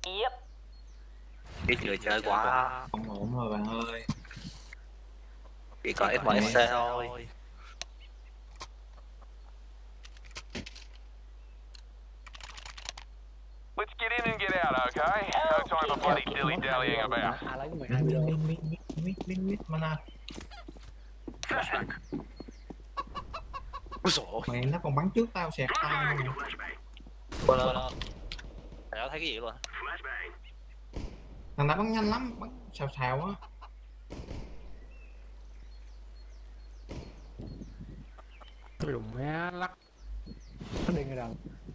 Yep. Biết người chơi quá. Không ổn rồi bạn ơi. Chỉ có FMC thôi. Let's get in and get out, okay? No time for bloody dilly-dallying about. lấy cái 12 video. Mít mana. Ôi dồi Mày nó còn bắn trước tao xẹt tao luôn. ôi. Tao thấy cái gì luôn. Thằng đã bắn nhanh lắm, bắn xào xào á. Cái đùng mé lắc. Nó điên rồi đâu.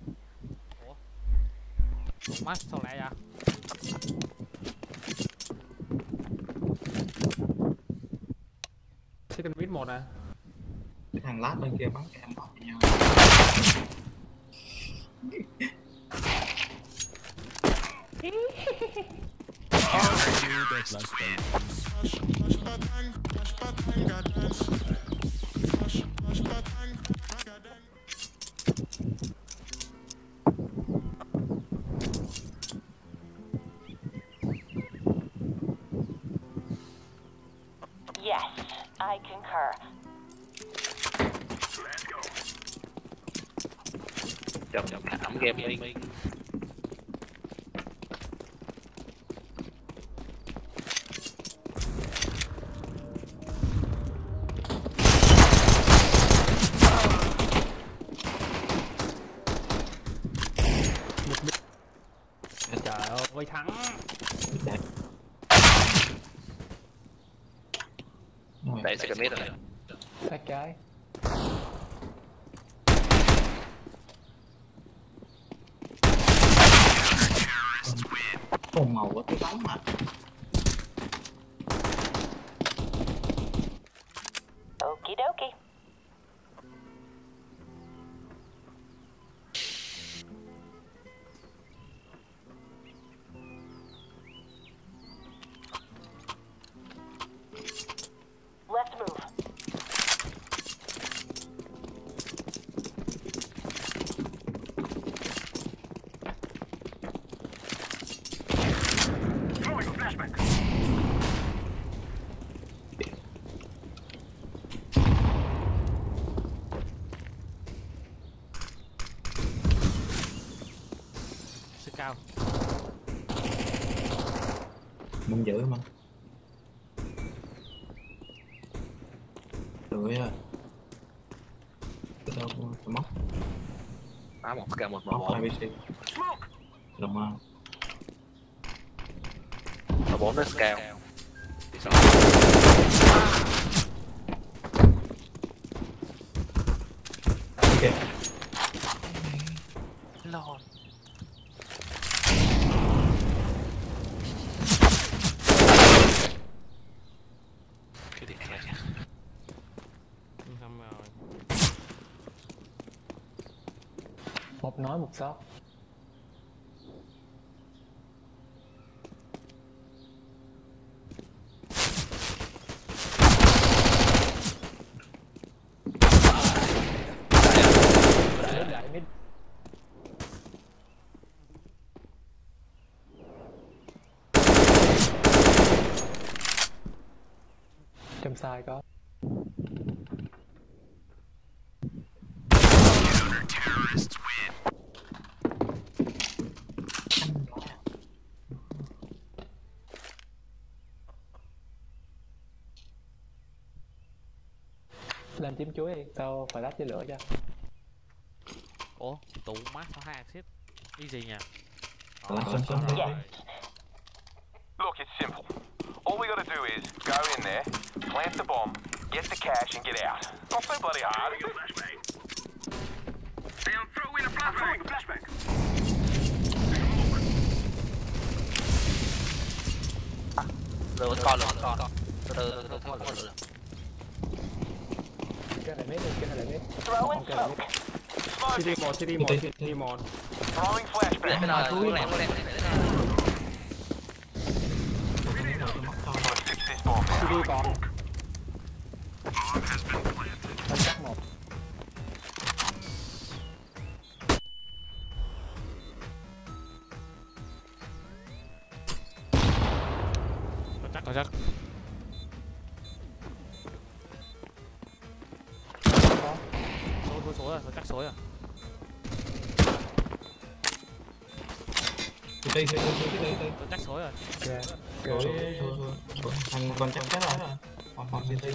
Ủa? Mắt sao lại vậy? Second mid 1 à? Cái thằng lát bên kia bắn cái em bóp nhau. Yes, I concur. Chồng hãm game đi. Trời ơi thắng. Đây second mid rồi. Sát trái. Còn màu của cái bóng mà. Okie dokie. Let's move. Sức cao. Muốn giữ mà. Rồi à. Cái đâu cái móc. Á một k một Móc một. IBC. Rồi mà. Nó 4 nó scale. Thì sao? Ok. Lord. Cái gì này nhỉ? Không rồi. Một nói một sót. Đại mid. Trong sai có. Lên chiếm chuối đi, tao phải lách với lửa cho. Ủa? Tụ mắt sao 2 axit? Cái gì nhỉ? Yes. Look, it's simple. All we gotta do is go in there, plant the bomb, get the cash and get out. Not so bloody hard. I'm throwing a flashbang. Rồi con rồi con. Từ không được. Cái này mid đi, cái này mid. Throw in Cái này mid. smoke. CD1. Throwing flashbang. Cái nào túi lẹ. Let's fix this bomb. CD còn. Tao chắc một. còn chắc số rồi, chắc số rồi. Đi Chắc số rồi. thằng còn chắc rồi. Còn đi.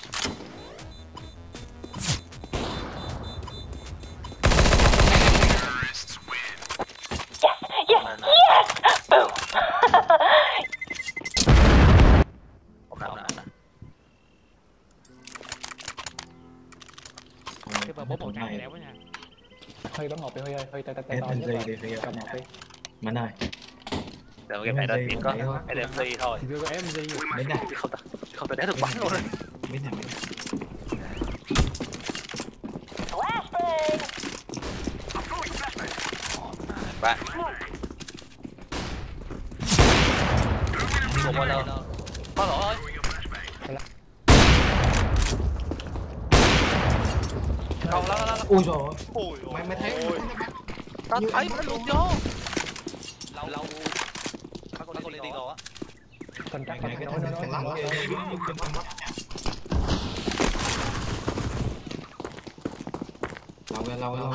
Cái bờ bố màu trắng này đéo quá nha. Hơi bấm một đi, hơi tay Em to thành nhất gì rồi. thì Cầm một đi. Mình ơi. Được game này đơn giản có LMC thôi. Vừa có em gì Đến đây. Không thể đá được bắn luôn. Bên này. Flashbang! Bạn. Một bao lâu? Có lỗ ơi. Không, la. Ui rồi. Ôi Mày thấy tao thấy nó luôn vô. Lâu. Bác con lên đi rồi á. Phần chắc cái thằng lắm kia trên con mắt. Lâu.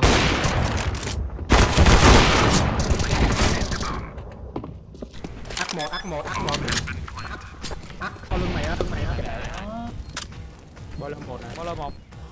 ác một sau lưng mày á bao lưng một này Bao lâu một.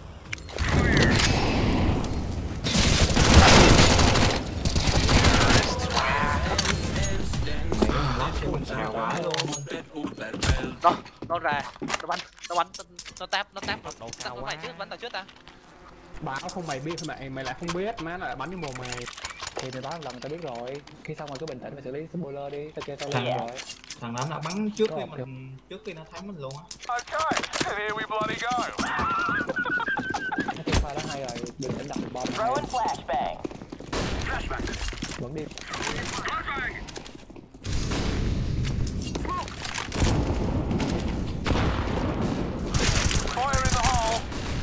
Nó ra, nó táp Độ cao nó quá. mày trước, bắn tao trước ta. báo không mày biết mày lại không biết má lại bắn vô mồm mày thì mày báo một lần tao biết rồi khi xong rồi cứ bình tĩnh mày xử lý spoiler đi tao chơi tao lên rồi Thằng đó nó bắn trước khi nó thấy mình luôn á. Okay, here we bloody go. nó chơi pha đó hay rồi bình tĩnh đặt bom Throwing flashbang. vẫn đi Fire in the hole.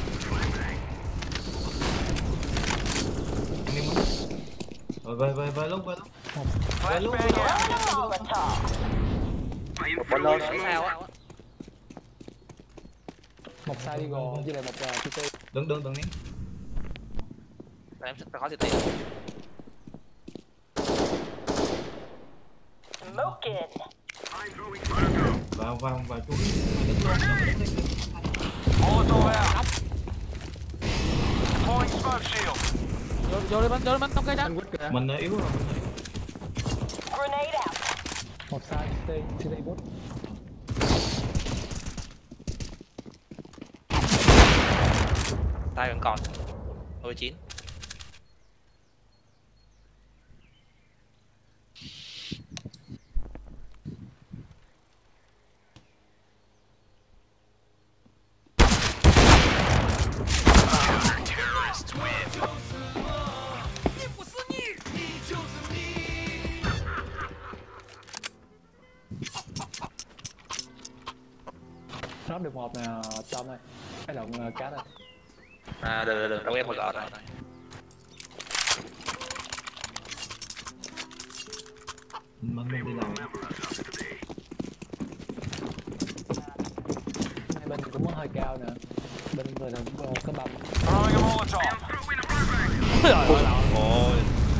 Rồi về lúc. Flashbang out. Molotov. Một lô sẽ sao á. một sai đi gò với lại một CT Đừng đi. Em sẽ có gì tiền. Smoking. Vào chú. Molotov out. Deploying smoke shield. Vô đi bắn tông cây đó. anh quýt kìa Mình yếu rồi. Grenade out. một sai CT bút Tay còn 19. nó được một nè Tom ơi cái động cá đây À được, đâu em một lọ rồi. Mình đi làm. hai bên cũng hơi cao nè bên vừa là có bầm Throwing a Molotov. Ôi.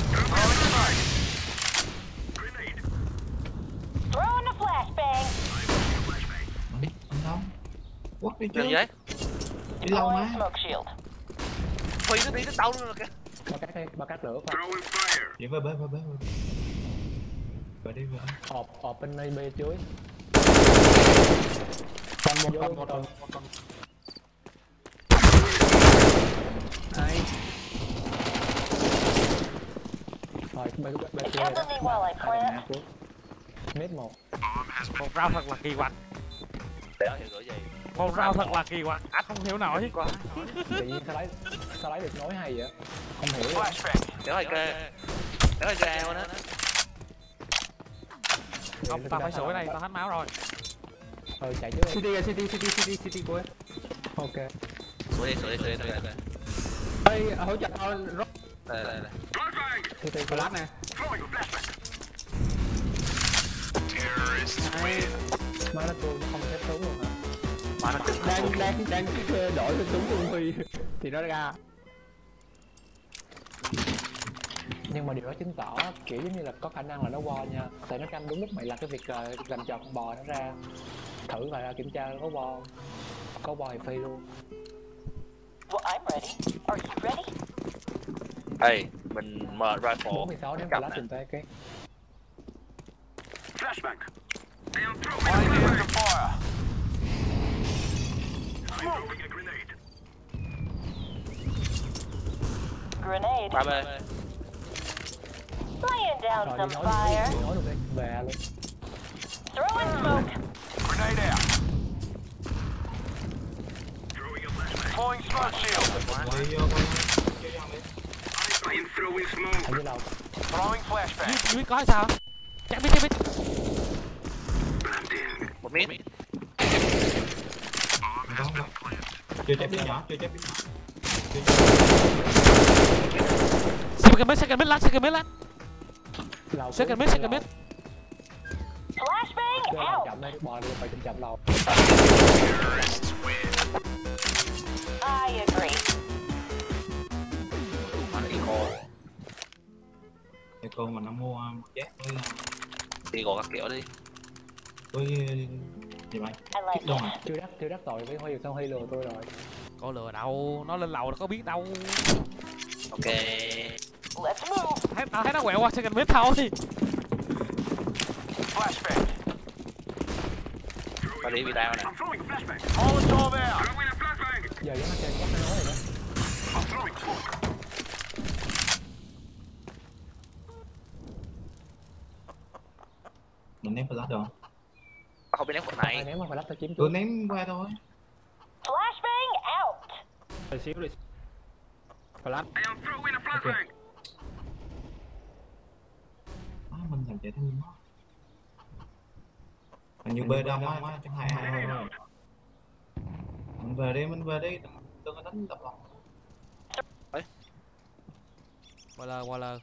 Throwing a flashbang. Anh đâu? Quất đi Đừng chứ. vậy. Đi lâu Deploying má. smoke shield. Phi nó đi nó đau luôn rồi kìa. bao cát lửa phải Vậy về. Về đi. ọp bên đây bê chuối Còn một hai rồi bê chuối Cover me while I plant. mét một một rau thật là kỳ quặc. Để nó hiểu rồi gì. Một rau thật là kỳ quặc. Không hiểu nổi. tự nhiên sao lấy được nói hay vậy không hiểu Flashbang. Để hơi kê eo đó. Không, tao phải sửa cái này, tao hết máu rồi. chạy trước City của em. ok Sửa đi. đây hỗ trợ rót Đây. CT Flash nè. Hai. Má nó cương không xếp súng luôn hả? Má nó Đang đổi cái súng của Huy thì nó ra. Nhưng mà điều đó chứng tỏ kiểu giống như là có khả năng là nó bo nha. Tại nó canh đúng lúc mày làm cái việc làm tròn con bò nó ra. Thử và kiểm tra có bo thì phi luôn. Well, I'm ready. Are you ready? Ê, mình mở rifle 46 đến lá trình tê cái. Flashbang. Finding the fire. Grenade. ba bê. Laying down Rồi some đi fire. nói luôn đi, về luôn. Throwing smoke. Grenade out. Deploying smoke shield. Quay vô Ở dưới lầu. Throwing flashbang. Chưa biết có hay sao? Chắc biết. Một mít. không chưa chết biết nhỏ Second mid lát. Lầu. Second mid. Flashbang Chơi lầu out. chậm đây, bò đi phải chậm lầu. I agree. Má nó eco. cái con mà nó mua một giác với Eco các kiểu đi. gì vậy I like đâu it. mà Chưa đắc tội với Huy, sao Huy lừa tôi rồi. Có lừa đâu, nó lên lầu nó có biết đâu. Ok. Let's move. Thấy nó quẹo qua second mid thôi. Flashbang. Ba đi bị đau này. Molotov out. Giờ nó chơi chắc nó nói rồi đó. mình ném flash được không? Không biết ném con Ai này. ném mà phải lắp tao chiếm Tôi trước. ném qua thôi. Flashbang out. Rồi xíu đi. Flash. Mình làm chạy thêm nó. Hình như bê đông á, chẳng hai thôi. Mình về đi, đừng có đánh đập lòng. Qua lờ.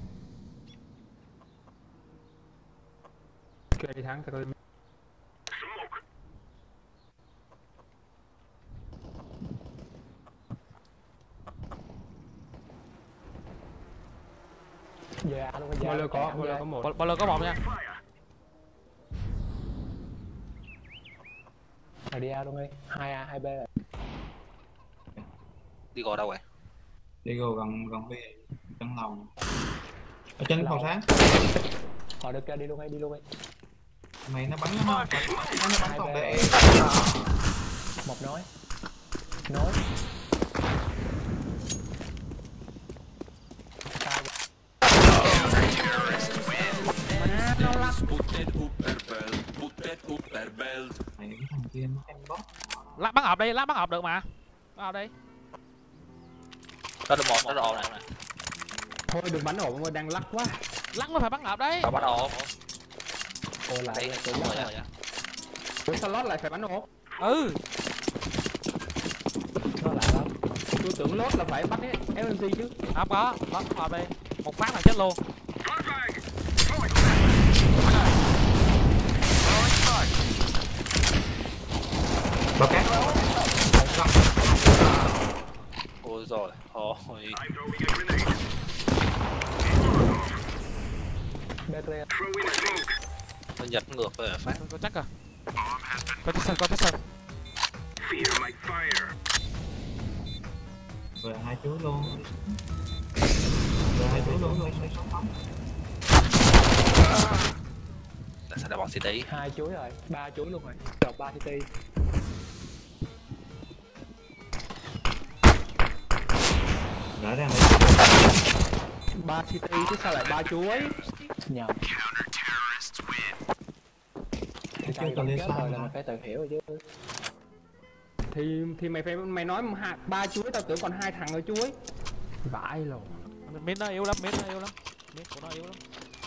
Chơi đi thắng tao. Dạ luôn rồi. Boiler có một. Bao có một nha. Rồi đi A luôn đi. 2A 2B rồi. Đi gọi đâu rồi? Đi go gần bê chân lòng. Ở trên phòng sáng. Họ được đi luôn đi. Mày nó bắn nó bắn phòng bê. Một nói. Mày cái thằng kia nó em bóp. Lát bắn ộp được mà. Bắn ộp đi. Đó là một, nó đồ này. Thôi đừng bắn ổ mà đang lắc quá. Lắc mới phải bắn ộp đấy. Tao bắt đồ. Ồ lại Đấy, tự đúng lắc rồi rồi. nha. Ủa sao lót lại phải bắn ổ? Ừ. Nó lại lắm. Tôi tưởng lót là phải bắn cái MNC chứ. Không có, bắn ộp đi. Một phát là chết luôn. Bao cát. Ôi rồi, ôi. Bê clear. Nó giật ngược về phát. Có chắc à. Có chết sơn. Về hai chú luôn. Tại sao lại bọn city? 2 chuối rồi, 3 chuối luôn rồi. Đọc 3 city. Rõ ràng 3 city chứ sao lại 3 chuối? Nhầm. Thì chưa cần lên rồi sao là mày phải tự hiểu rồi chứ. Thì mày nói 3 chuối tao tưởng còn 2 thằng ở chuối. Vãi lồn. Mid nó yếu lắm. Mid của nó yếu lắm.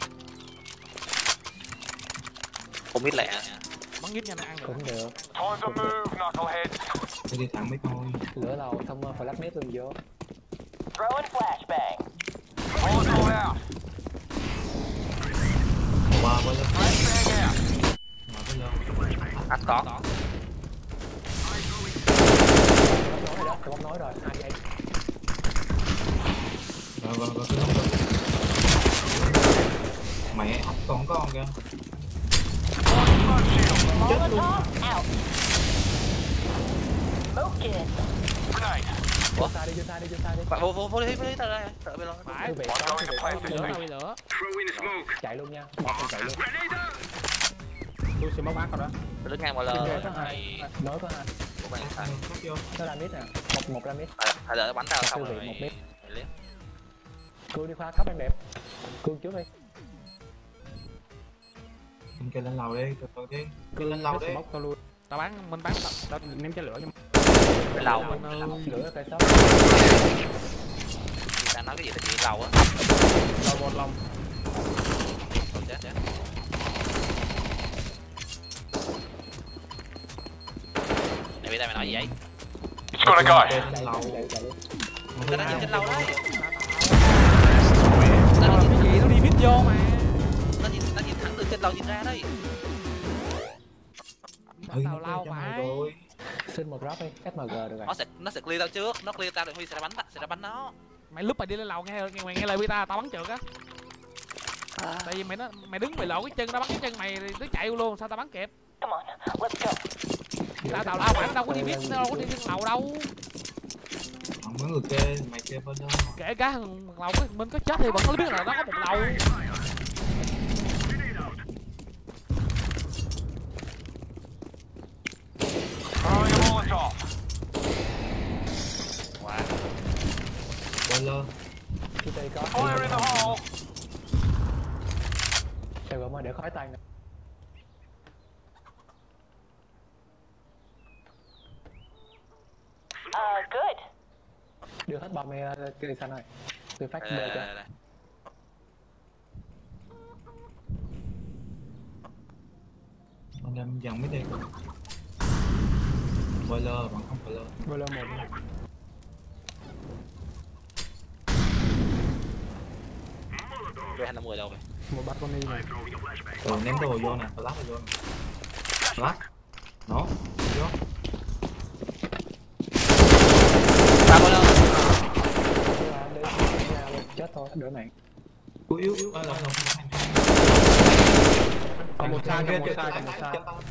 Không biết lẹ. Bắn ít nhanh nó ăn được. Cũng được. Time to move, knuckleheads. tôi đi thẳng mấy thôi. Lửa lầu xong phải lắp mét luôn vô. Throwing flashbang. Molotov out. Qua lên. Flashbang out. Mở lên. Anh có. nói rồi đó, không nói rồi 2 giây. Rồi cứ không được. Mẹ ốc còn con kìa. Chết luôn. Molotov out. Smoking. Grenade. Vô xa đi. Vô đi tao đây. Đợi bên lo. Phải. Thư viện One có going to place Lửa this đâu bị lửa. chạy luôn nha, bỏ con chạy luôn. Tôi sẽ móc ác rồi đó. Đứng ngang vào Nối lờ. có hai, nối có hai. Của bạn sai. Khóc vô. Nó ra mít nè, một ra mít. Phải đợi bắn tao xong Thư viện rồi. một mít. Liếc. Cương đi khoa khóc em đẹp. Cương trước đi. Mình kêu lên lầu đi, từ từ đi. Kêu lên lầu đi. Móc tao luôn. Tao bắn, mình bắn. Tao ném trái lửa cho Bên lầu. Lửa cây sót. Chị đang nói cái gì tại chị lầu á. lầu một lòng. Chết. Mày biết mày nói gì vậy? It's gonna go. Kêu lên lầu. Chạy đi. Tao đang nhìn trên lầu đấy. Tao làm cái gì, nó đi mít vô mà. Nó nhìn thẳng từ trên lầu nhìn ra đấy. Tao lao cho mày phải. rồi. Xin một drop đi, SMG được rồi. Nó sẽ clear tao trước, nó clear tao thì Huy sẽ ra bắn nó. Mày lúc mày đi lên lầu nghe lời tao bắn trượt á. Tại vì mày đứng mày lộ cái chân, nó bắn cái chân mày nó chạy luôn, sao tao bắn kịp? Come on, let's go. Tao lao phải đâu có đi mít, đâu có đi lên lầu đâu. Không có người kê, mày kê bên đó. Kể cả thằng lầu mình có chết thì vẫn có biết là nó có một lầu. Throwing a Molotov. Wow. Boiler. City có. Fire in the hole. Sài Gòn ơi để khói tay nè. Good. Đưa hết bom cây xanh rồi. Tôi phát bê cho. Đây. Mình đem dần mới đi. Boiler, bạn không boiler. Boiler một. Rồi 250 đâu rồi? Một bát con đi này. Rồi ném đồ vô nè, flash vô nè. Flash. Nó. Vô. Sao bao lâu? Chết thôi, đỡ mạng. Yếu. Còn một sai, Kia, còn một kia, sai, lái, còn một lái, sai. chân tao.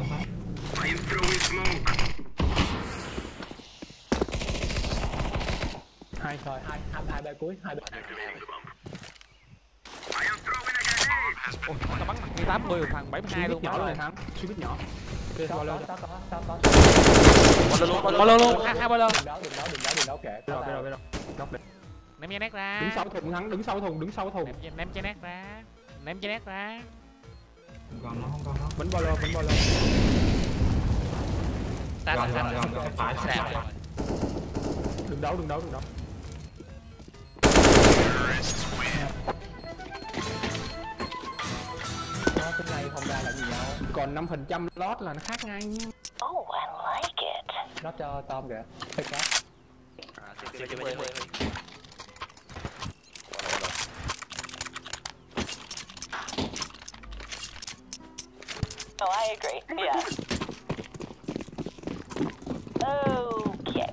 Hai thôi, hai ba cuối, hai ba. Ôi, tao bắn mặt 80 thằng 72 luôn nhỏ đó. rồi thắng. Suy biết nhỏ. Kê Có, boiler. có. Bao lâu luôn. Hai bao lâu. Đừng đấu kệ. Biết rồi. Góc đây. Ném che nét ra. Đứng sau thùng thắng, đứng sau thùng. Ném che nét ra. Ném che nét ra. Không còn nó. Vẫn boiler. Gần, phải. Đừng đấu. Nó cái này không ra là gì nhau. Còn 5% lót là nó khác ngay. Oh, I like it. Nó cho Tom kìa. Fake card. Chưa 10. Oh, I agree. Yeah. Okay.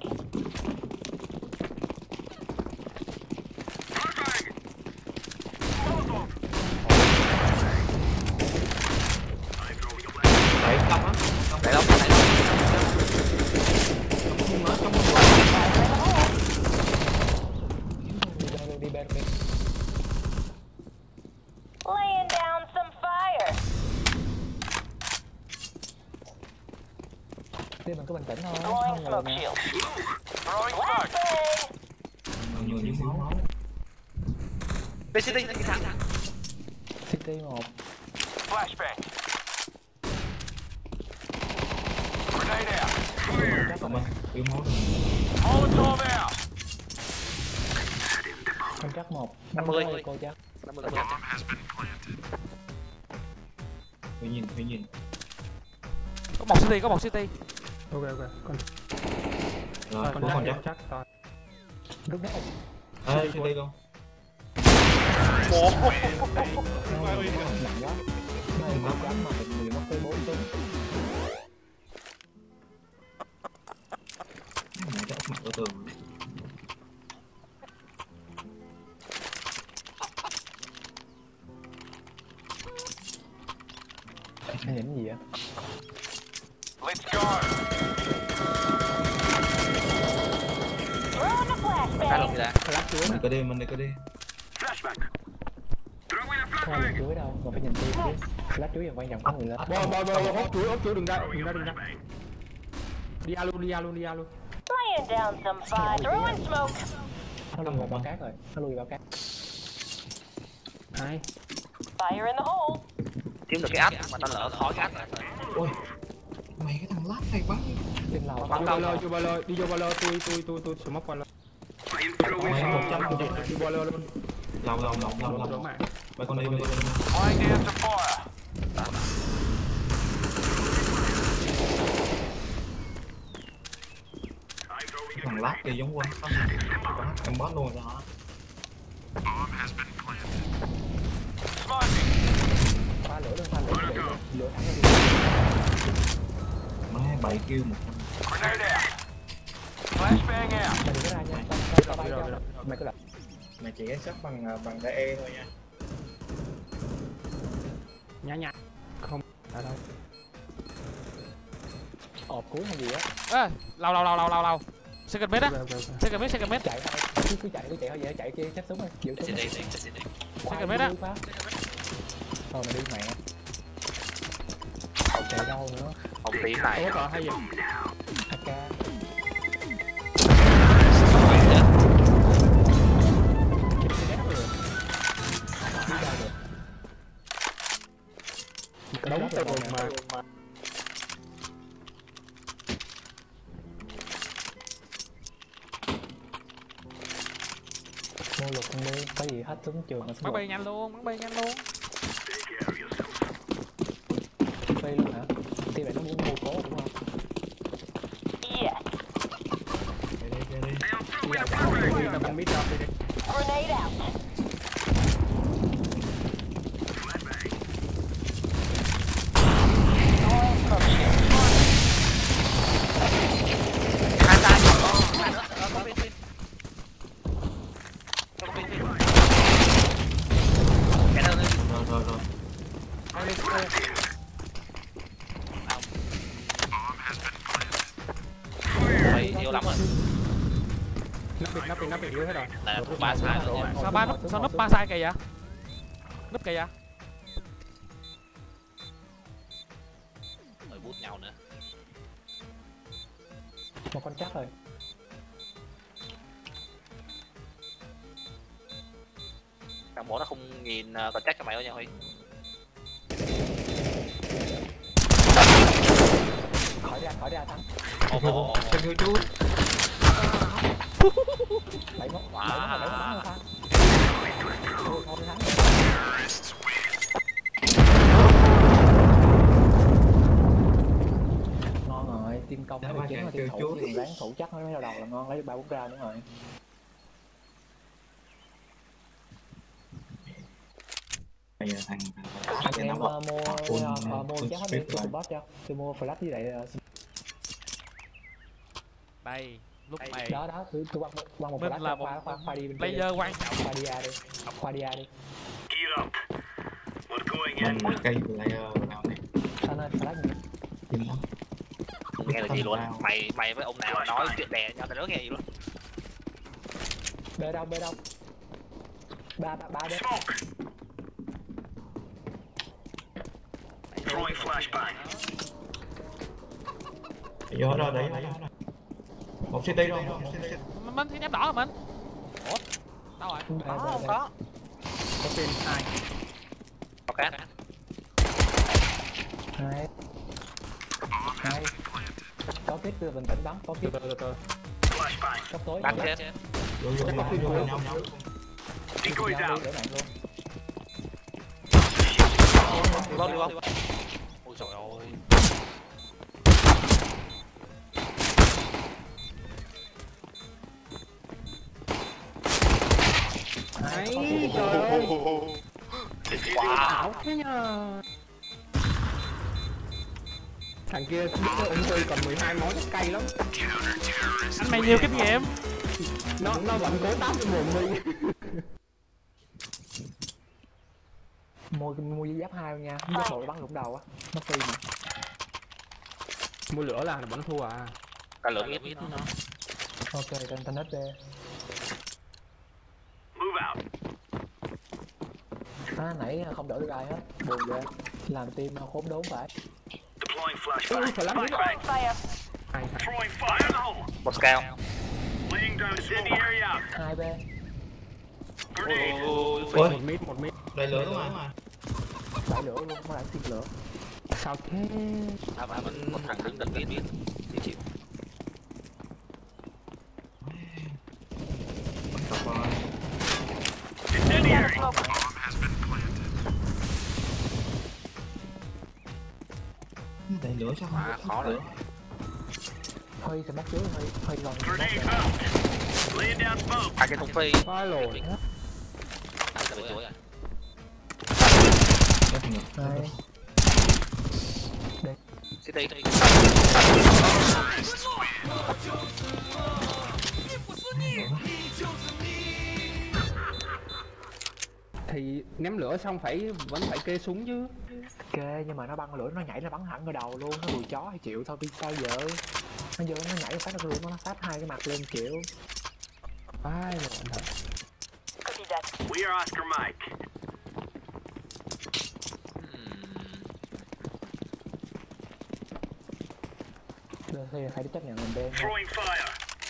Đấy, trong á. Đấy đâu? Đi bên. Laying down some fire. Đi mình cứ bình tĩnh thôi. Throwing Không ngờ smoke nè. shield. Throwing smoke. Flashbang. Nhiều những máu. PCT thắng. City 1. Flashbang. Grenade out. Còn mình, yếu máu rồi. Molotov out. Không chắc 1. 50. Cô chắc. 50. Phải nhìn. Có một city. Ok. Con Rồi, còn chắc. rồi. Lúc đấy. Ê, chưa đi luôn. Nặng quá. Này nó gắn mà mình 10 mất tới 4 tiếng. Anh nhìn gì vậy? Let's go. Throwing a Cái flashbang. lồng gì đã. Mình có đi, mình đi có đi. Không ai chuối đâu, mà phải nhìn tim chứ. Lát chuối là quan trọng có người lên. Bò ốp chuối đừng ra. Đi A luôn. Laying down some fire. Throwing smoke. Nó lùi vào bao cát rồi, nó lùi vào cát. Hai. Fire in the hole. Kiếm được cái ách mà tao lỡ khỏi cái ách rồi. Ôi, mày cái thằng lát này bắn. Trên lầu. Vô ba lơ, đi vô ba lơ, tôi smoke qua lơ. Mày 100 Đi ba lơ luôn. lòng. Đúng mà. Mày con đi. Laying down some fire. Thằng lát kia giống quá. Em bót luôn rồi hả? Smoking. Pha lửa luôn, lửa thẳng ra đi. Má 7 kill một con. Grenade out. Flashbang out. Mày đừng có ra nha, tao bay cho. Mày cứ lập. Mày chỉ sát bằng DE thôi nha. Nhả. Không. Ở đâu? Ọp cuối hay gì á. Ê, lâu. Second mid á. Second mid. Chạy thôi, cứ chạy thôi vậy, chạy kia xếp súng rồi, giữ súng. Second mid á. Thôi mày đi mẹ. Chạy đâu nữa? Không tí này. Ủa hay gì? AK. Đóng tao rồi mà. Mua lục không đi, có gì hết súng trường mà súng Bắn bay nhanh luôn. bay luôn hả? Thì vậy nó muốn mua cố đúng không? Yes. Đi tao không biết đâu đi. Grenade out. Throwing smoke shield. Hai tay hai nữa. Có pin. Cái đâu Rồi. mày yêu lắm rồi. Nó bị yếu hết rồi. Là ba sai rồi nha. Sao núp ba sai kìa vậy? Núp kìa vậy? Rồi bút nhau nữa. Một con chắc rồi. Thằng bố nó không nhìn còn chắc cho mày đâu nha Huy. Khỏi ra thắng. Ồ. Sao chú? 7 mốt Wow. thắng thôi. Thôi thắng. Ngon rồi, team công nó được chiến là team thủ, thì ráng thủ chắc mới đầu là ngon, lấy được 3-4 ra nữa rồi. Bây giờ thằng Anh em mua chắc hết đi, tôi boss cho. Tôi mua flash với lại Đây, lúc mày đó tôi quăng một Mình flash là khoa đi bên kia. player quan trọng. Khoa đi A đi. mình cây player nào này Sao nên flash gì? chim lắm. Không nghe được gì luôn. Mày với ông nào nói chuyện đè nhau tao đỡ nghe gì luôn. B đâu? Ba B. Vô rồi đấy. Một city rồi. Mình thì ném đỏ rồi mình. Ủa? Đâu rồi? Không có. Có pin 2. Có cái. Hai. Có kít từ bình tĩnh bắn, có kít. Từ. Tóc tối. Bắn chết. Vô nhau. Đi để bạn luôn. Đi vô. Ôi trời ơi. Đấy, trời ơi. Wow. Ảo thế nhờ. Thằng kia biết cái ung thư còn 12 máu chắc cay lắm. Anh mày nhiều kinh nghiệm. Nó vẫn cố tát cái mồm đi. mua giáp 2 nha, giáp 1 bắn lũng đầu á, nó phi mà. Mua lửa là bọn nó thua à. Cả lượng ít nó. Ok, tên hết đi. Nãy không đổi được ai hết, buồn ghê. Làm team khốn đốn phải. Phải lắm. Throwing fire. Ai Một cao. 2B. Ôi, một mít. đầy lửa đúng rồi. Đẩy lửa luôn, có lại xịt lửa. Sao thế? Một thằng đứng gần biết thì chịu. Smoke. Đầy lửa sao không? Khó rồi. Hơi thì bắt dưới, hơi gần. Hai cái thùng phi. Phải lồi. Hai cái chuối à. Hai. City. Thì ném lửa xong vẫn phải kê súng chứ. Ok, nhưng mà nó băng lửa nó nhảy nó bắn thẳng vào đầu luôn, nó đùi chó thì chịu thôi, vì sao giờ? Nó nhảy phát ra luôn, nó sát hai cái mặt lên chịu. Ai rồi anh thật. Copy that. We are Oscar Mike. Đưa thì phải chấp nhận mình đen. Throwing fire.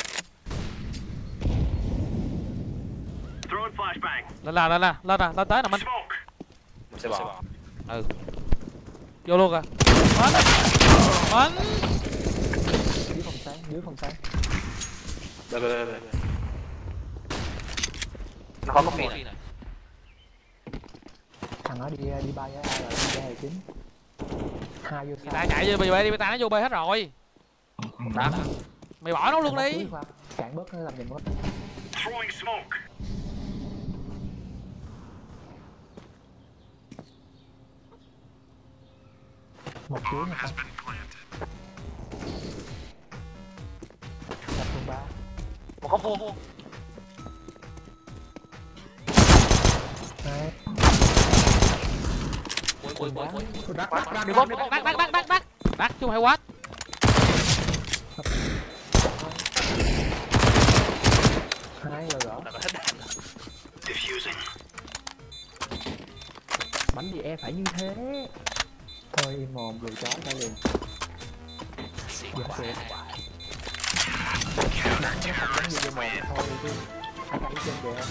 Throwing flashbang. Lên tới nè Minh. Smoke. Sẽ bỏ. Ừ. Vô luôn à. Bắn. Dưới phòng sáng. Đây. Nó khó có phi này. Thằng nó đi bay á, rồi đi ra 9. Hai vô Ta chạy vô đi, ta nó vô bay hết rồi. Đá. Mày bỏ nó luôn đi. Cản bớt nó làm gì mất. Throwing smoke. Một chuối nè. Đặt luôn 3. Một không vô. Hai. Ui. Đắt chứ không phải quá. Hai rồi rõ. Diffusing. Bắn gì e phải như thế. Thôi im mồm lùi chó ra liền. Nó không giống như vô mồm thôi chứ. Ai cắn trên kìa.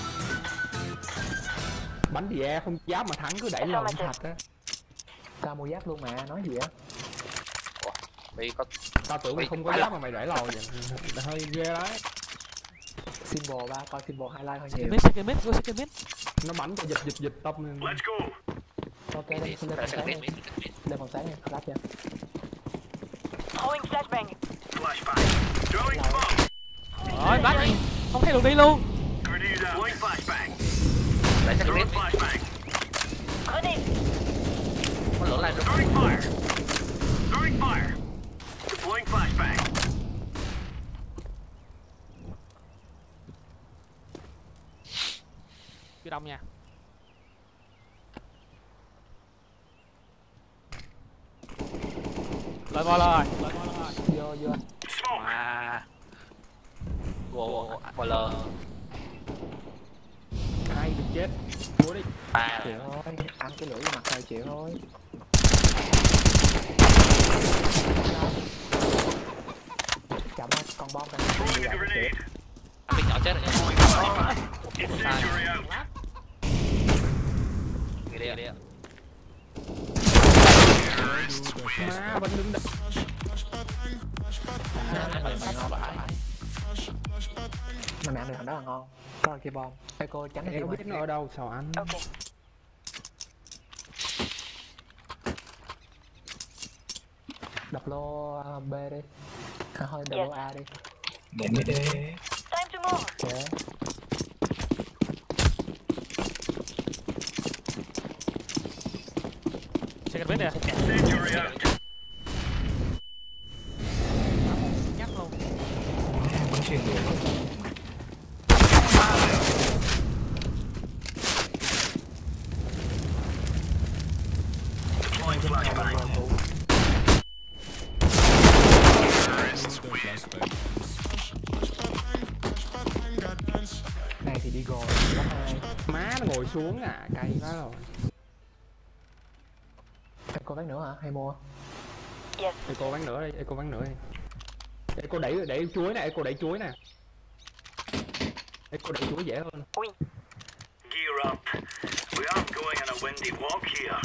Bắn gì e không dám mà thắng cứ đẩy lòn thật á. Tao mua giáp luôn mà, nói gì á. Đi có. Tao tưởng mày không có giáp mà mày đẩy lòn vậy. Hơi ghê đấy. Symbol 3, coi symbol highlight hơi nhiều. Second mid. Nó bắn cho dịch tâm. Let's go. Ok, lên phòng sáng đi. Lên phòng sáng nha, lát nha. Throwing flashbang. Flashbang. Throwing smoke. Rồi, bắt đi. Không thấy đường đi luôn. Grenade out. Throwing flashbang. Lại second Throwing mid. flashbang. Grenade. Có lửa lại rồi. Throwing fire. Throwing fire. Deploying flashbang. Chưa đông nha. Lên ngồi rồi. Vô. Smoke. À. L. Hai được chết. Mua đi. À. Chịu thôi, ăn cái lưỡi vô mặt thôi chịu thôi. Chậm ơi, con bom này. Throwing a grenade. Anh biết nhỏ chết rồi nha. Incendiary out. Đi đi. Má vẫn đứng đây. Mà mẹ ăn được thằng đó là ngon. Có cái bom. Echo tránh cái Em biết nó ở đâu sao anh. Okay. Đập lô B đi. Thôi đập lô A đi. Để mới đi. Time to move. Ok. Second mid nè. Incendiary out. Nhắc luôn. Bắn xuyên được. Deploying flashbang. Này thì đi rồi, có hai. Má nó ngồi xuống à, cay quá rồi. Eco bán nữa hả? Hay mua? Yes. Eco bán nữa đi, Eco bán nữa đi. Eco đẩy chuối nè, Eco đẩy chuối nè. Eco đẩy chuối dễ hơn. Oui. Gear up. We aren't going on a windy walk here.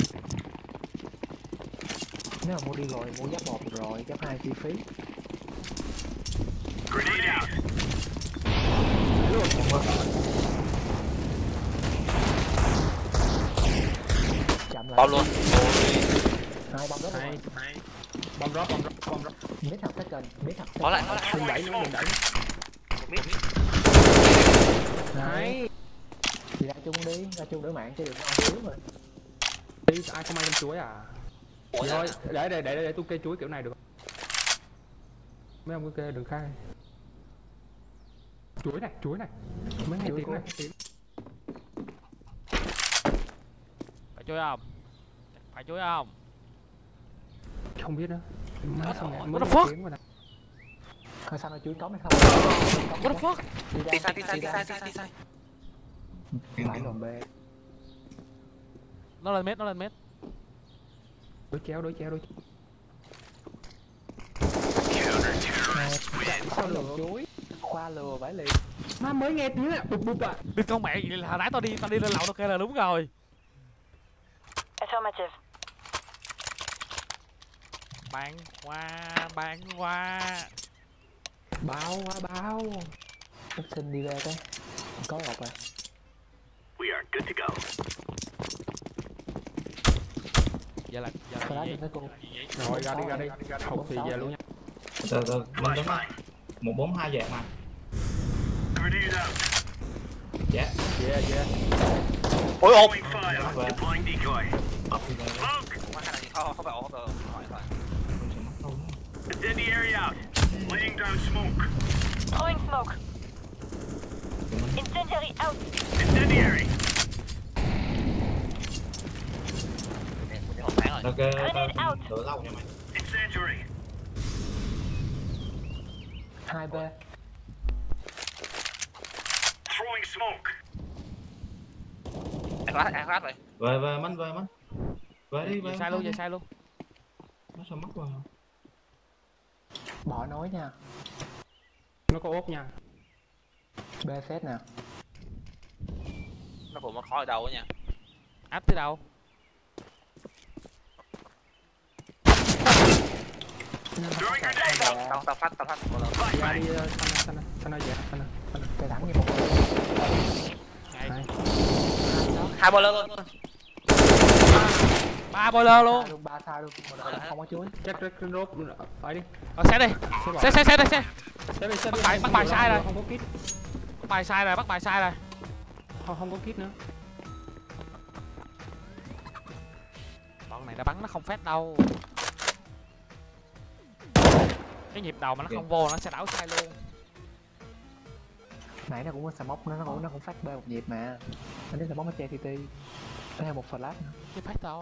Nếu mà mua đi rồi, mua giáp 1 rồi, giáp 2 chi phí. Grenade out. Chậm lại. Bom luôn. Hai bom đó Hay, rồi. hay. Bom drop. Mít học second, mít học Có lại. Đừng đẩy nữa, đừng đẩy. Hay. Thì ra chung đi, ra chung đỡ mạng chứ đừng ăn chuối mà. Đi, ai không ăn chuối à? Rồi, để tôi kê chuối kiểu này được không? Mấy ông cứ kê đừng khai. Chuối này. Mấy ngày tiếng này. Phải chuối không? Phải chuối không? Không biết nữa. Má sao nghe mới What the fuck? tiếng mà nè. Thôi sao nó chuối có hay không? What the fuck? Đi sai. Phải lồn bê. Nó lên mét. Đối chéo. Sao lừa chuối? Khoa lừa vãi liền. Má mới nghe tiếng à, bụp à. Đừng con mẹ vậy là hồi nãy tao đi lên lầu tao kêu là đúng rồi. Affirmative. Bạn qua. Bao. Tất sinh đi ra cái. Có một à. We are good to go. Giờ là Có đá được cái cô. Rồi ra đi. Học thì về luôn nha. Từ mình đúng không? 142 dạng mà. Grenade out. Dạ. Yeah. Ôi ôm. Deploying fire. Deploying decoy. Smoke. Không phải ôm rồi. Incendiary out. Laying down smoke. Throwing smoke. Incendiary out. Incendiary. Ok, tao đợi lâu nha mày. Incendiary. 2B. Throwing smoke. Ăn lát rồi. Về mình. Về đi, về. Về sai luôn. Nó sao mất vào. Bỏ nói nha. Nó có ốp nha. B set nè. Nó cũng khó ở đâu á nha. Áp tới đâu? Throwing grenade. Tao phát. Ra Flashbang. đi sana về. Cây thẳng như một người. Ngày. Hai boiler luôn. 3 boiler luôn. Ba sao luôn. Không có chuối. Check drop phải đi. Xe đi. Xe. Bắt bài sai rồi. Không có kit. Bắt bài sai rồi. Không có kit nữa. Bọn này đã bắn nó không phát đâu. Cái nhịp đầu mà nó không vô nó sẽ đảo sai luôn. Nãy nó cũng có smoke nó cũng phát B một nhịp mà. Nó đến smoke nó che TT. Nó một flash nữa. Chứ phát thôi.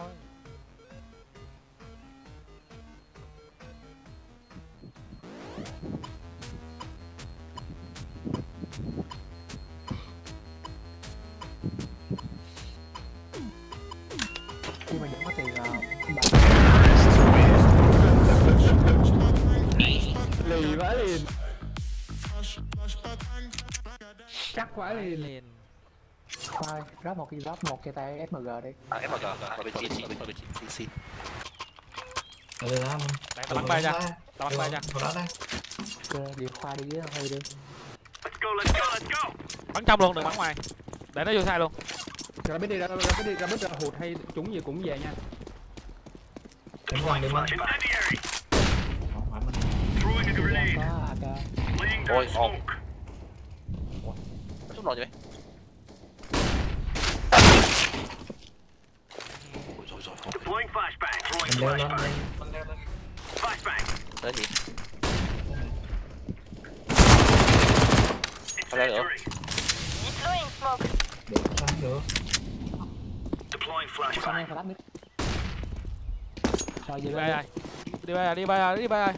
Khi mà vẫn có tiền Lì vãi liền. Chắc vãi liền. Lên. khoai, rót một cái tay SMG đi. SMG rồi bên xin. Đây ra mình. Đây tao bắn bay ra. Tao bắn bay ra. Đó đây. Ok, đi khoai đi với hơi đi. Let's go. Bắn trong luôn, đừng bắn ngoài. Để nó vô sai luôn. Ra biết ra hụt hay trúng gì cũng về nha. Em hoàng đi mình. Incendiary. Không phải mình. Throwing a grenade. Có AK. Laying Ôi, down smoke. Nó xuống rồi vậy. Deploying flashbang. Throwing Mình leo lên flashbang. mình leo lên. Flashbang. Tới gì? Không leo được. Incendiary. Deploying smoke. Được sao được. Deploying Sao flashbang. nghe flash mid. Rồi Đi về bay lên. rồi. Đi bay rồi. Đi bay rồi.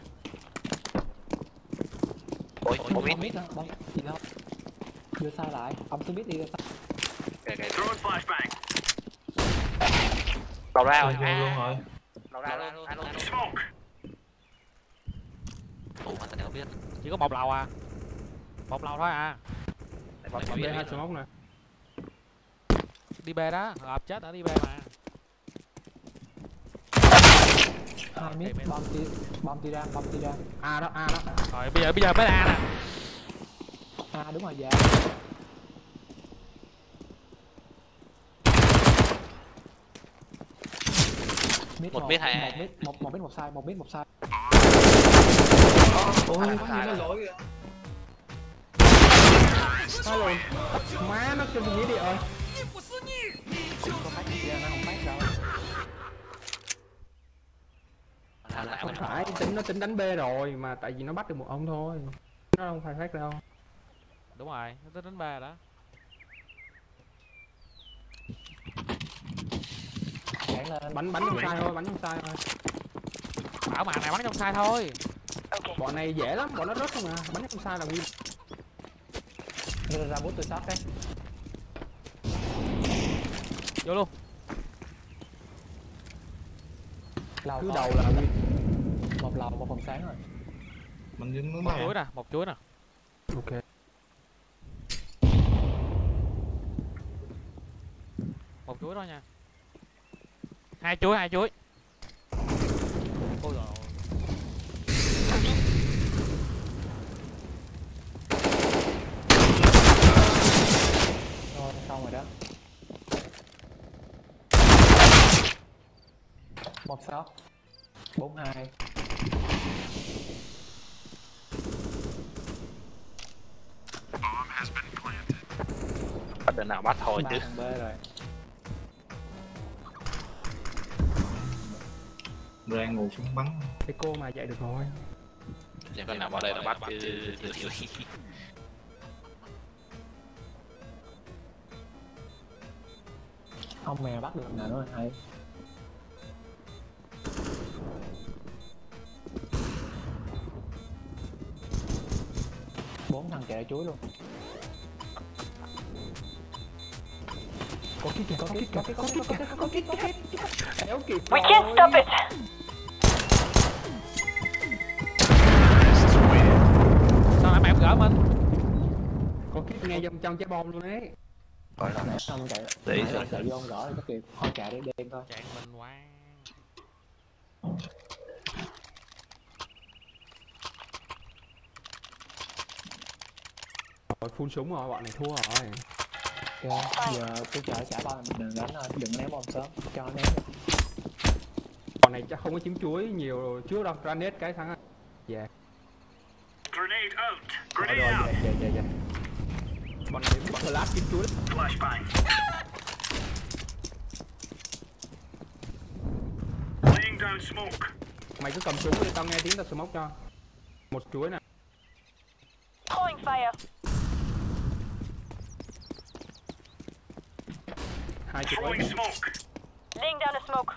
Ôi Ông biết. biết hả? Bông gì đâu. Đưa sai lại. Ông sẽ biết đi ra sao. Throwing flashbang. Đầu ra rồi. Vô luôn rồi. Đầu ra luôn. Smoke. Ủa mà tao biết. Chỉ có một lầu à. Một lầu thôi à. Bật B2 smoke nè. Đi B đó. Hợp chết ở đi B mà. 2 mét. Bom ti đang. A đó. Rồi bây giờ mới A nè. À đúng rồi dạ. Một mét hai. Một mét một sai. Ôi có gì nó lỗi kìa. Thôi rồi. Má nó cho tôi nghĩ đi ơi. Cũng có phát ra nó không phát đâu. Không phải nó tính đánh B rồi mà tại vì nó bắt được một ông thôi. Nó không phải phát đâu. Đúng rồi, nó tới đến B đó. Nhảy lên. Bắn trong sai thôi. Bảo mà này bắn trong sai thôi. Bọn này dễ lắm, bọn nó rớt không à. Bắn trong sai là win. Đưa ra bút tôi shot đấy. Vô luôn. Lầu Cứ to. đầu là win. Một lầu một phòng sáng rồi. Mình đứng núi Một này. chuối nè, một chuối nè. Ok. Một chuối thôi nha. Hai chuối. Ôi trời ơi. Rồi xong rồi đó. Một shot. 42. Bắt được nào bắt thôi 3 chứ. thằng B rồi. Ra ngủ xuống bắn. Cái cô mà dạy được rồi. Chẳng cần nào vào đây là bắt chứ. Ông mè bắt được nào nữa hay. Bốn thằng chạy chuối luôn. Có kít. Kéo kịp. We can't stop it. Sao nãy mày không gỡ mình? Có kít ngay trong trái bom luôn đấy. Gọi là Nãy ông chạy. Để Nãy ông chạy vô ông gõ thì có kịp. Thôi chạy để đêm thôi. Chạy mình quá. Rồi full súng rồi, bọn này thua rồi. Ok, giờ tôi chờ trả bao mình đừng đánh thôi, đừng ném bom sớm, cho nó ném. Bọn này chắc không có chiếm chuối nhiều trước đâu, granate cái thắng. Dạ. Grenade out. Rồi Grenade out. dạ. Bọn này bọn lát chiếm chuối. Flashbang. Laying down smoke. Mày cứ cầm súng đi, tao nghe tiếng tao smoke cho. Một chuối nè. Throwing fire. Hai chuối. Throwing smoke. Laying down a smoke.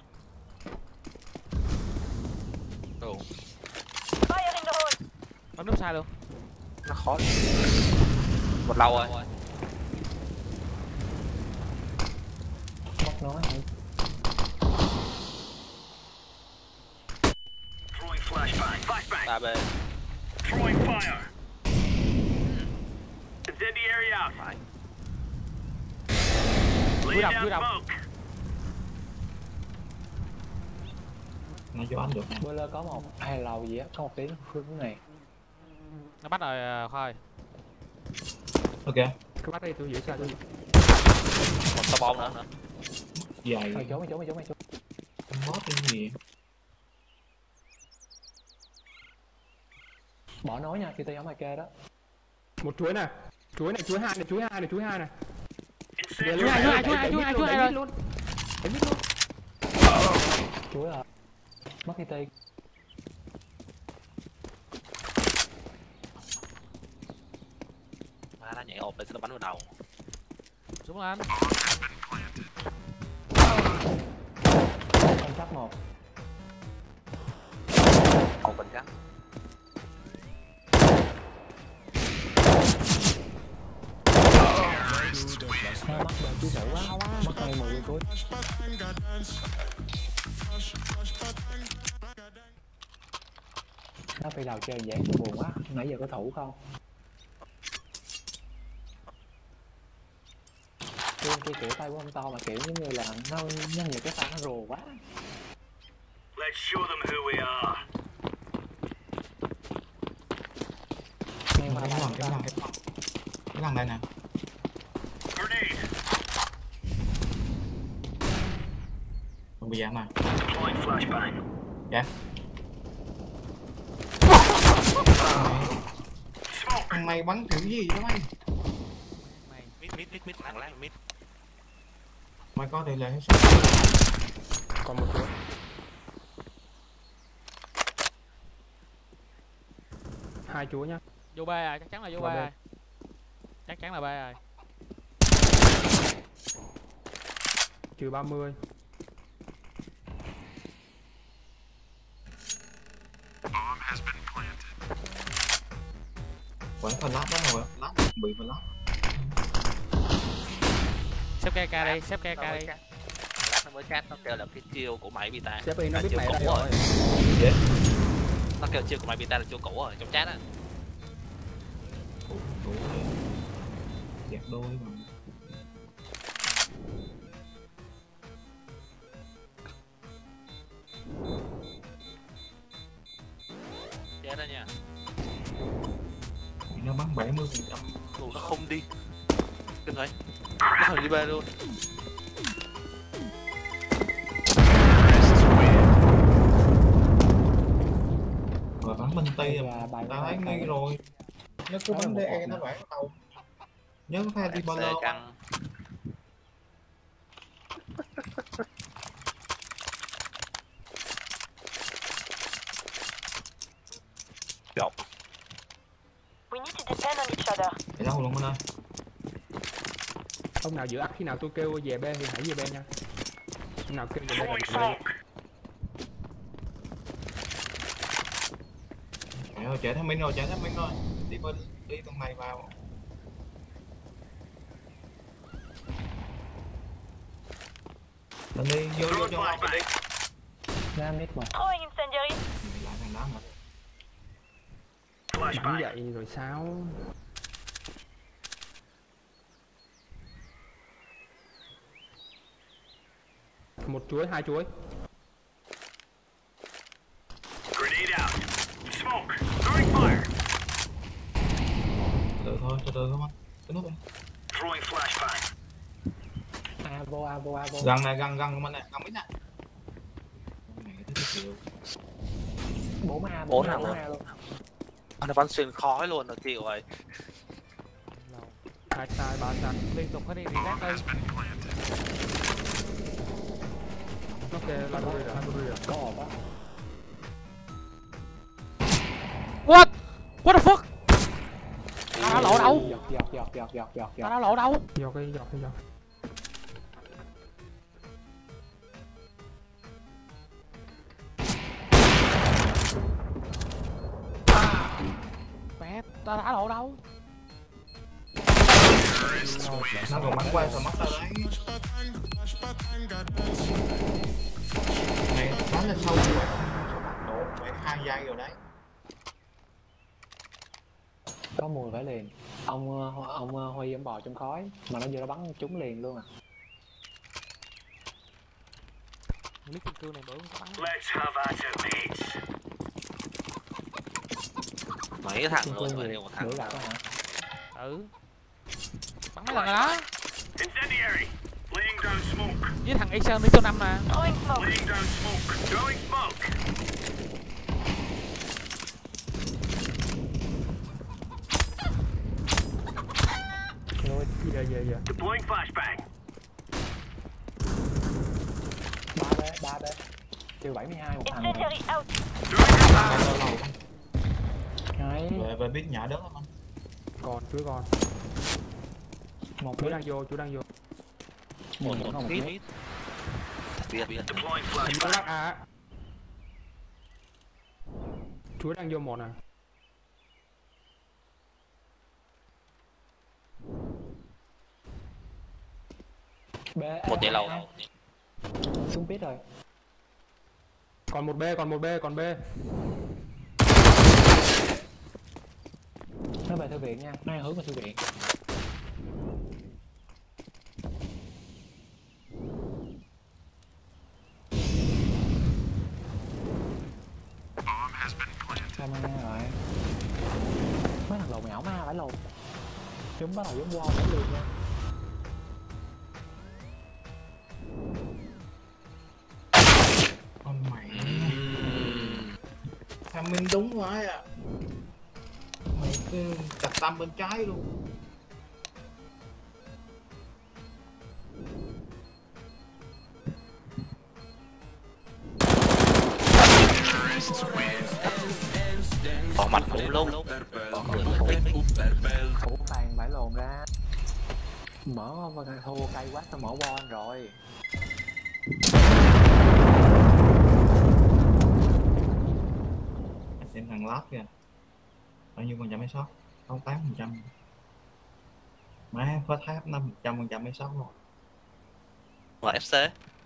đồ. Fire in the hole. Bắn núp sai luôn. Nó khó. Một lâu rồi. Bóc nói hay. Throwing flashbang. Flashbang. Ta bên. Throwing fire. Incendiary out. Phải. Lay Cúi down đầu. smoke. Nó cho anh được. Boiler có một hai lầu gì á, có một tiếng hướng này. Nó bắt rồi Khôi. Ok. Cứ bắt đây tôi giữ sao tôi. Một tao bom nữa. Dài. Mày trốn. Mót cái gì. Bỏ nói nha, khi tôi giống ai kê đó. Một chuối nè. Chuối này, chuối hai này. Chuối hai Chuối rồi. Đánh biết luôn. Chuối rồi. Mất cái tiền. Má nó nhảy ộp để nó bắn vào đầu. Xuống lên. Anh chắc một. Nó phi đầu chơi dễ buồn quá, nãy giờ có thủ không? Kia kiểu tay của ông to mà kiểu giống như là nó nhân nhiều cái pha nó rồ quá. Let's show them who we are. Nghe qua cái thằng đây nè. Grenade. Không bị giảm mà. Deploying flashbang. Dạ. Thằng mày bắn kiểu gì đó mày? Mít thằng láng mít. Mày có tỷ lệ hết sức. Còn một chuỗi. Hai chuỗi nhá. Vô B à, chắc chắn là vô B Vào B. rồi. Chắc chắn là B rồi. Trừ 30. Vẫn phần lát đó rồi, lát bị phần lát. Xếp KK đi, xếp KK đi. Lát nó mới chat nó kêu là cái chiêu của mày Bita. Sếp nó biết chiêu mày ở đây cũ rồi. Dễ. Nó kêu chiêu của mày Bita là chiêu cũ rồi trong chat á. Đủ dẹp đôi mà. Chết đó nha. Nó bắn 70%. Ủa nó không đi. Kinh thấy. Nó hồi đi B luôn. Rồi bắn bên Tây Và bài ta thấy nghi rồi. Nó cứ bắn DE nó phải tàu. Nhớ cái pha đi bao lâu. Căng. Chọc. We need to depend on each other. Để đâu luôn anh ơi. Ông nào giữ áp khi nào tôi kêu về B thì hãy về B nha. Ông nào kêu về B Throwing thì về B. smoke. Chạy theo mình rồi, chạy theo mình rồi. Đi bên đi tầng này vào. Lên đi, vô Throwing cho đi. Ra mít mà. Throwing incendiary. Lại thằng đó mà. Đứng Flashbang. dậy rồi sao? Một chuỗi, hai chuỗi. Grenade out. Smoke. Throwing fire. Từ từ không anh. Cái nút đi. Throwing flashbang. Avo. Gần này, gần của mình này, gần ít nè. Này cái thứ chịu. 4 A luôn. Nó bắn xuyên khói luôn nó chịu rồi. Hai sai, ba sai. Liên tục phải đi rác đi. Ok, library rồi. Có ổn á. What? What the fuck? Tao đã lộ đâu? Giọt. Tao đã lộ đâu? Giọt đi, giọt. Mẹ, tao đã lộ đâu? Nó còn bắn quay rồi mất tao đấy. Này bắn lên sâu rồi. Độ phải 2 giây rồi đấy. Có mùi phải liền. Ông Huy ông bò trong khói mà nó vừa nó bắn trúng liền luôn à. Lý kim cương này bữa có bắn. Let's have at it, mates. Mấy thằng rồi mà đều một thằng. Lửa gạt đó hả? Ừ. Bắn mấy lần rồi đó. Incendiary. Laying down smoke. Với thằng Acer đi số 5 mà. Throwing smoke. Laying down smoke. Throwing smoke. Rồi, giờ. Deploying flashbang. 3B. Kêu 72 một thằng rồi. Incendiary out. Throwing fire. Lâu. Đấy. Về biết nhả đất không anh? Còn, chuỗi còn. Một Chuỗi mít. đang vô, chuỗi đang vô. Một Mít. Biết. Deploying Chuỗi flashbang. lắc A. Chuỗi đang vô một nè. B. Một để lâu. Xuống pít rồi. Còn một B, còn B. Nó về thư viện nha, nó đang hướng về thư viện. Camera rồi. Mấy thằng lồn ảo ma phải lồn. Chúng bắt đầu giống wall phải liền nha. Con mày thằng mình đúng quá à. Mày cứ chặt tâm bên trái luôn. Còn mạch cũng luôn. Còn người Ủa bàn phải lồn ra. Mở thua cây quá tao mở wall rồi. Xem thằng lót kìa. Bao nhiêu phần trăm hay sót? 68%. Má first half 5% hay sót rồi. ngoài FC.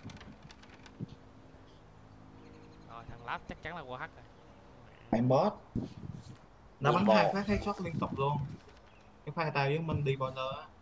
Rồi thằng lát chắc chắn là qua hack rồi. Bạn boss. Nó bắn Ball. 2 phát headshot liên tục luôn. Cái pha tao với mình đi boiler á.